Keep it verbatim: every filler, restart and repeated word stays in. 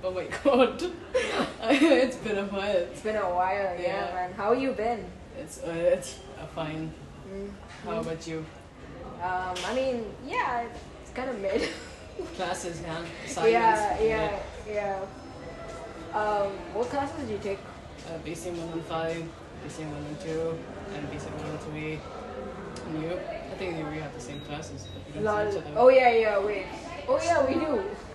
Oh my god. It's been a while. It's been a while, yeah, Yeah. man. How you been? It's uh, it's uh, fine. Mm. How about you? Um, I mean, yeah, it's kind of mid. Classes, yeah. Assignments, yeah, yeah, yeah. Um, what classes did you take? Uh, B C one and five, B C one and two, and B C one and three. And you? I think we have the same classes, but we don't see Lol. each other. Oh yeah, yeah. Wait. Oh yeah, we do.